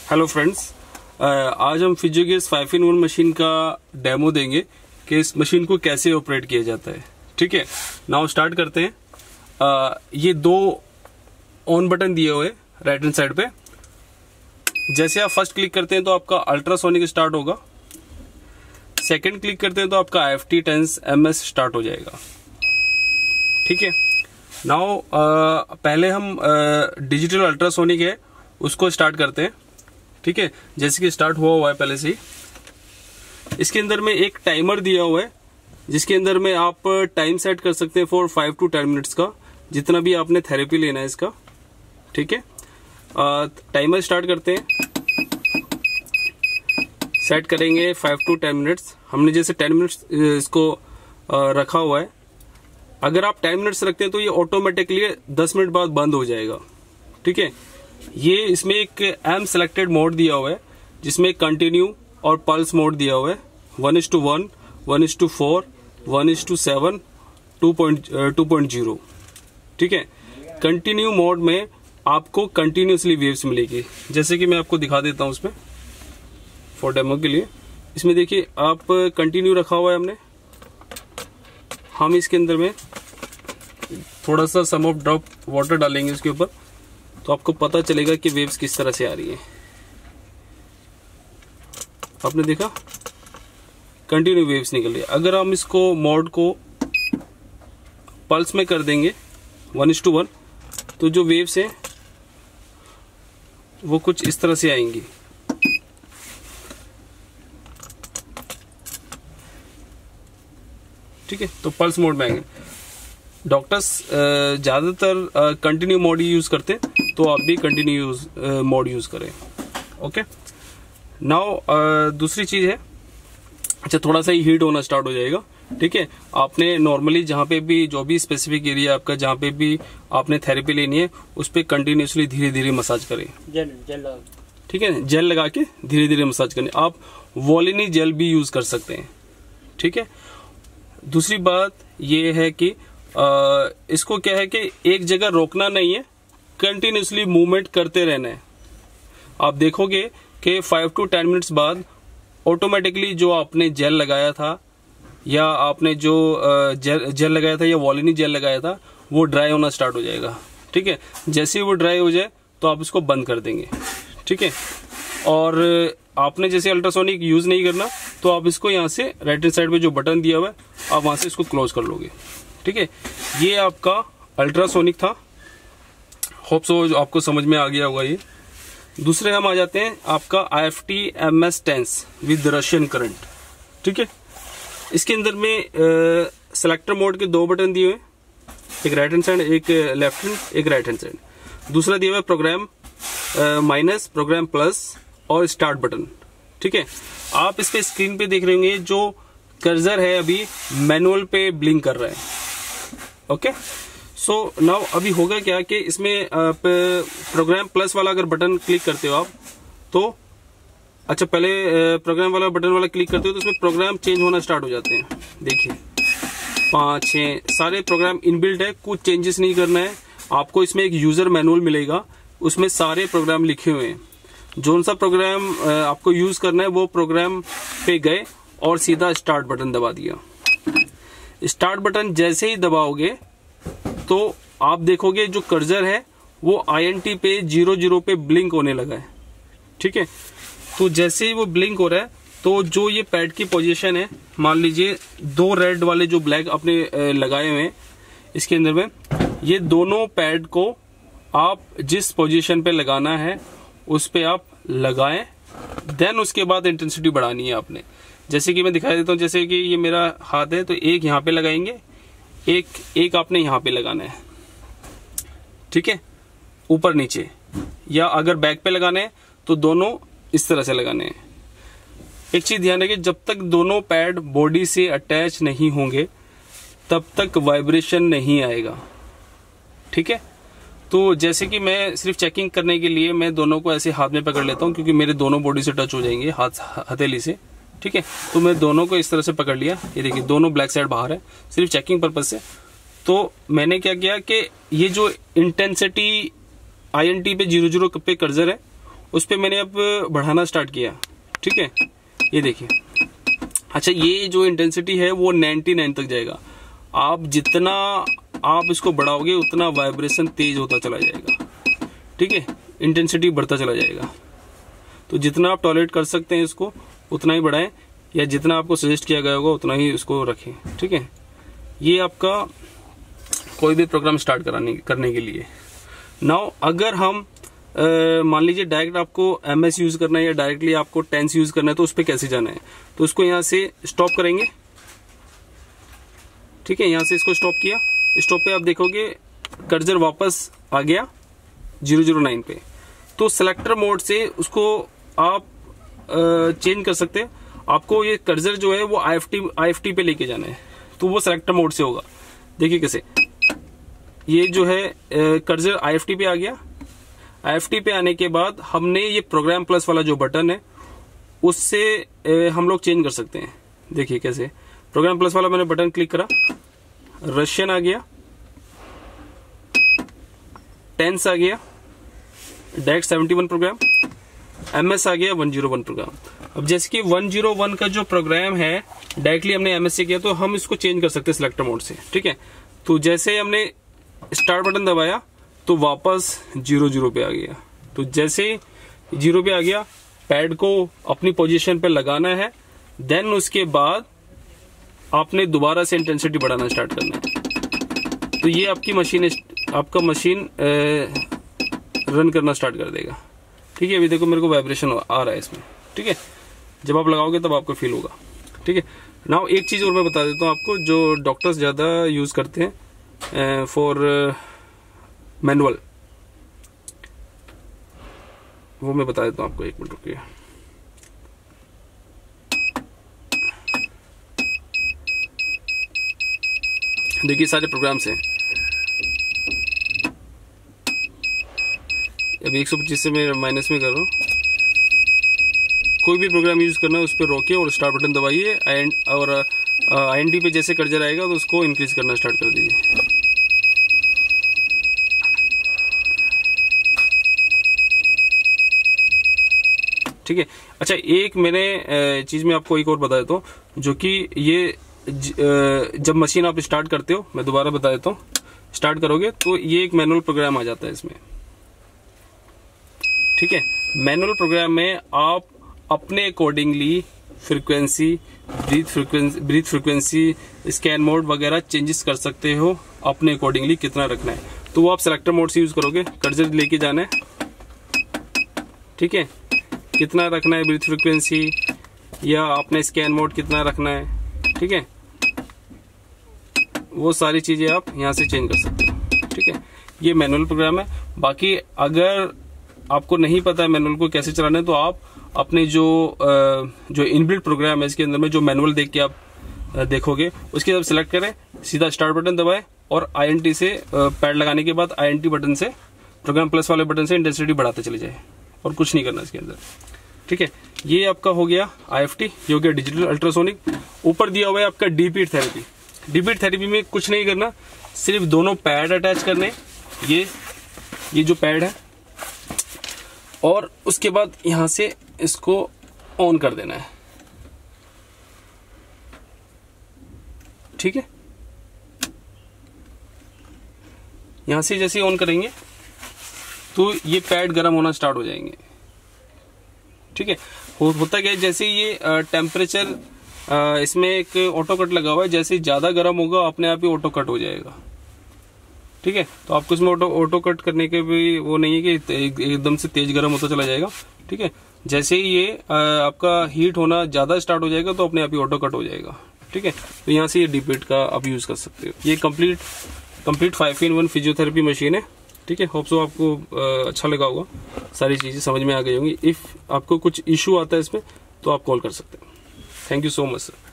Hello friends, आज हम फिजियोगेस 5-in-1 machine का डेमो देंगे कि इस मशीन को कैसे ऑपरेट किया जाता है। ठीक है, नाउ स्टार्ट करते हैं। ये दो ऑन बटन दिए हुए राइट हैंड साइड पे। जैसे आप फर्स्ट क्लिक करते हैं तो आपका अल्ट्रासोनिक स्टार्ट होगा। सेकंड क्लिक करते हैं तो आपका IFT 10 MS स्टार्ट हो जाएगा। ठीक है, नाउ पहले हम डिजिटल अल्ट्रासोनिक है उसको स्टार्ट करते हैं। ठीक है, जैसे कि स्टार्ट हुआ है पहले से ही। इसके अंदर में एक टाइमर दिया हुआ है जिसके अंदर में आप टाइम सेट कर सकते हैं फॉर 5 to 10 मिनट्स का, जितना भी आपने थेरेपी लेना है इसका। ठीक है, टाइमर स्टार्ट करते हैं, सेट करेंगे 5 to 10 मिनट्स। हमने जैसे 10 मिनट्स इसको रखा हुआ है। अगर आप 10 मिनट्स रखते हैं तो ये ऑटोमेटिकली 10 मिनट बाद बंद हो जाएगा। ठीक है, ये इसमें एक एम सेलेक्टेड मोड दिया हुआ है जिसमें कंटिन्यू और पल्स मोड दिया हुआ है। 1:1, 1:4, 1:7, 2.0। ठीक है, कंटिन्यू मोड में आपको कंटिन्यूसली वेव्स मिलेगी, जैसे कि मैं आपको दिखा देता हूं उसमें फॉर डेमो के लिए। इसमें देखिए आप कंटिन्यू रखा हुआ है हमने। हम इसके अंदर में थोड़ा सा सम ऑफ ड्रॉप वाटर डालेंगे इसके ऊपर, तो आपको पता चलेगा कि वेव्स किस तरह से आ रही है। आपने देखा कंटिन्यू वेव्स निकल रही है। अगर हम इसको मोड को पल्स में कर देंगे 1:1, तो जो वेव्स है वो कुछ इस तरह से आएंगी। ठीक है, तो पल्स मोड में आएंगे। डॉक्टर्स ज्यादातर कंटिन्यू मोड ही यूज करते हैं, तो आप भी कंटिन्यू मोड यूज करें। ओके, नाउ दूसरी चीज है, अच्छा थोड़ा सा ही हीट होना स्टार्ट हो जाएगा। ठीक है, आपने नॉर्मली जहां पे भी जो भी स्पेसिफिक एरिया आपका जहां पे भी आपने थेरेपी लेनी है उस पे कंटिन्यूसली धीरे धीरे मसाज करें। जेल ठीक है, जेल लगा के धीरे धीरे मसाज करें। आप वोलिनी जेल भी यूज कर सकते हैं। ठीक है, दूसरी बात ये है कि इसको क्या है कि एक जगह रोकना नहीं है, कंटिन्यूसली मूवमेंट करते रहना है। आप देखोगे कि 5 to 10 मिनट्स बाद ऑटोमेटिकली जो आपने जेल लगाया था या आपने जो जेल लगाया था या वॉलिनी जेल लगाया था वो ड्राई होना स्टार्ट हो जाएगा। ठीक है, जैसे ही वो ड्राई हो जाए तो आप इसको बंद कर देंगे। ठीक है, और आपने जैसे अल्ट्रासोनिक यूज नहीं करना तो आप इसको यहाँ से राइट हैंड साइड पे जो बटन दिया हुआ है आप वहां से इसको क्लोज कर लोगे। ठीक है, ये आपका अल्ट्रासोनिक था। होप सो आपको समझ में आ गया होगा ये। दूसरे हम आ जाते हैं आपका IFT MS 10 with Russian current. ठीक है, इसके अंदर में सेलेक्टर मोड के 2 बटन दिए हुए, एक राइट हैंड साइड, एक लेफ्ट हैंड, एक राइट हैंड साइड। दूसरा दिया हुआ है प्रोग्राम माइनस, प्रोग्राम प्लस और स्टार्ट बटन। ठीक है, आप इस पे स्क्रीन पे देख रहे होंगे जो कर्सर है अभी मैनुअल पे ब्लिंक कर रहा है। ओके, सो नाउ अभी होगा क्या कि इसमें प्रोग्राम प्लस वाला अगर बटन क्लिक करते हो आप तो अच्छा पहले प्रोग्राम वाला बटन वाला क्लिक करते हो तो उसमें प्रोग्राम चेंज होना स्टार्ट हो जाते हैं। देखिए 5-6 सारे प्रोग्राम इनबिल्ट है, कुछ चेंजेस नहीं करना है आपको। इसमें एक यूजर मैनुअल मिलेगा, उसमें सारे प्रोग्राम लिखे हुए हैं। जो सा प्रोग्राम आपको यूज करना है वो प्रोग्राम पे गए और सीधा स्टार्ट बटन दबा दिया। स्टार्ट बटन जैसे ही दबाओगे तो आप देखोगे जो कर्सर है वो INT पे 00 पे ब्लिंक होने लगा है। ठीक है, तो जैसे ही वो ब्लिंक हो रहा है तो जो ये पैड की पोजीशन है, मान लीजिए 2 रेड वाले जो ब्लैक अपने लगाए हुए हैं इसके अंदर में, ये दोनों पैड को आप जिस पोजीशन पे लगाना है उस पे आप लगाएं। देन उसके बाद इंटेंसिटी बढ़ानी है आपने। जैसे कि मैं दिखा देता हूँ, जैसे कि ये मेरा हाथ है तो एक यहाँ पे लगाएंगे, एक आपने यहाँ पे लगाना है। ठीक है, ऊपर नीचे, या अगर बैक पे लगाना है तो दोनों इस तरह से लगाने हैं। एक चीज ध्यान रखिए, जब तक दोनों पैड बॉडी से अटैच नहीं होंगे तब तक वाइब्रेशन नहीं आएगा। ठीक है, तो जैसे कि मैं सिर्फ चेकिंग करने के लिए मैं दोनों को ऐसे हाथ में पकड़ लेता हूँ क्योंकि मेरे दोनों बॉडी से टच हो जाएंगे हथेली से। ठीक है, तो मैं दोनों को इस तरह से पकड़ लिया। ये देखिए दोनों ब्लैक साइड बाहर है, सिर्फ चेकिंग पर्पज से। तो मैंने क्या किया कि ये जो इंटेंसिटी INT पे 00 पे कर्सर है उस पर मैंने अब बढ़ाना स्टार्ट किया, ठीक है, ये देखिए। अच्छा, ये जो इंटेंसिटी है वो 99 तक जाएगा। आप जितना आप इसको बढ़ाओगे उतना वाइब्रेशन तेज होता चला जाएगा, ठीक है, इंटेंसिटी बढ़ता चला जाएगा। तो जितना आप टॉलरेट कर सकते हैं इसको उतना ही बढ़ाएं, या जितना आपको सजेस्ट किया गया होगा उतना ही इसको रखें, ठीक है। ये आपका कोई भी प्रोग्राम स्टार्ट करने के लिए। नाउ अगर हम मान लीजिए डायरेक्ट आपको MS यूज करना है या डायरेक्टली आपको टेंस यूज करना है, तो उस पर कैसे जाना है? तो उसको यहां से स्टॉप करेंगे, ठीक है, यहां से इसको स्टॉप किया। स्टॉप पे आप देखोगे कर्सर वापस आ गया 009 पे। तो सेलेक्टर मोड से उसको आप चेंज कर सकते हैं। आपको ये कर्सर जो है वो IFT पे लेके जाना है, तो वो सेलेक्टर मोड से होगा। देखिए कैसे, ये जो है कर्सर IFT पे आ गया। IFT पे आने के बाद हमने ये प्रोग्राम प्लस वाला जो बटन है उससे हम लोग चेंज कर सकते हैं। देखिए कैसे, प्रोग्राम प्लस वाला मैंने बटन क्लिक करा, रशियन आ गया, टेंस आ गया, डायरेक्ट 71 प्रोग्राम, MS आ गया 101 प्रोग्राम। अब जैसे कि 101 का जो प्रोग्राम है डायरेक्टली हमने MS से किया, तो हम इसको चेंज कर सकते हैं सिलेक्टर मोड से, ठीक है। तो जैसे ही हमने स्टार्ट बटन दबाया तो वापस 00 पे आ गया। तो जैसे 0 पे आ गया, पैड को अपनी पोजीशन पे लगाना है, देन उसके बाद आपने दोबारा से इंटेंसिटी बढ़ाना स्टार्ट करना है। तो ये आपका मशीन रन करना स्टार्ट कर देगा, ठीक है। अभी देखो मेरे को वाइब्रेशन आ रहा है इसमें, ठीक है। जब आप लगाओगे तब आपको फील होगा, ठीक है। नाउ एक चीज और मैं बता देता हूँ आपको, जो डॉक्टर्स ज्यादा यूज करते हैं फॉर मैनुअल, वो मैं बता देता हूँ आपको। 1 मिनट रुकिए। देखिए सारे प्रोग्राम्स हैं। अभी 125 से मैं माइनस में कर रहा हूँ। कोई भी प्रोग्राम यूज करना है उस पर रोकिए और स्टार्ट बटन दबाइए, और INT पे जैसे कर्सर आएगा तो उसको इंक्रीज करना स्टार्ट कर दीजिए। ठीक है। अच्छा, एक मैंने चीज में आपको एक और बता देता हूँ, जो कि ये जब मशीन आप स्टार्ट करते हो, मैं दोबारा बता देता हूँ, स्टार्ट करोगे तो ये एक मैनुअल प्रोग्राम आ जाता है इसमें, ठीक है। मैनुअल प्रोग्राम में आप अपने accordingly frequency, breath frequency, scan mode वगैरह चेंजेस कर सकते हो अपने अकॉर्डिंगली कितना रखना है। तो वो आप सेलेक्टर मोड से यूज करोगे, कर्सर लेके जाना है, ठीक है, कितना रखना है ब्रीथ फ्रीक्वेंसी, या अपने स्कैन मोड कितना रखना है, ठीक है। वो सारी चीजें आप यहां से चेंज कर सकते हो, ठीक है। ये मैनुअल प्रोग्राम है। बाकी अगर आपको नहीं पता है मैनुअल को कैसे चलाना है, तो आप अपने जो इनबिल्ट प्रोग्राम है इसके अंदर में, जो मैनुअल देख के आप देखोगे, उसके जब सिलेक्ट करें, सीधा स्टार्ट बटन दबाएं और INT से पैड लगाने के बाद INT बटन से, प्रोग्राम प्लस वाले बटन से इंटेंसिटी बढ़ाते चले जाए, और कुछ नहीं करना इसके अंदर, ठीक है। ये आपका हो गया IFT, ये हो गया डिजिटल अल्ट्रासोनिक। ऊपर दिया हुआ है आपका deep heat therapy. Deep heat therapy में कुछ नहीं करना, सिर्फ दोनों पैड अटैच करने, ये जो पैड है, और उसके बाद यहां से इसको ऑन कर देना है, ठीक है। यहां से जैसे ऑन करेंगे तो ये पैड गर्म होना स्टार्ट हो जाएंगे, ठीक है। होता क्या है, जैसे ये टेम्परेचर, इसमें एक ऑटो कट लगा हुआ है, जैसे ज्यादा गर्म होगा अपने आप ही ऑटो कट हो जाएगा, ठीक है। तो आपको इसमें ऑटो कट करने के भी वो नहीं है कि एकदम से तेज गर्म होता चला जाएगा, ठीक है। जैसे ही ये आपका हीट होना ज्यादा स्टार्ट हो जाएगा तो अपने आप ही ऑटो कट हो जाएगा, ठीक है। तो यहाँ से ये डीप हीट का आप यूज कर सकते हो। ये कंप्लीट 5-in-1 फिजियोथेरेपी मशीन है, ठीक है। होप सो आपको अच्छा लगा होगा, सारी चीजें समझ में आ गई होंगी। इफ आपको कुछ इशू आता है इसमें तो आप कॉल कर सकते हैं। Thank you so much sir.